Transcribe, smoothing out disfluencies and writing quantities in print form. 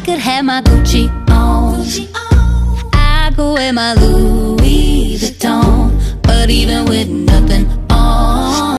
could have my Gucci on, I could wear my Louis Vuitton, but even with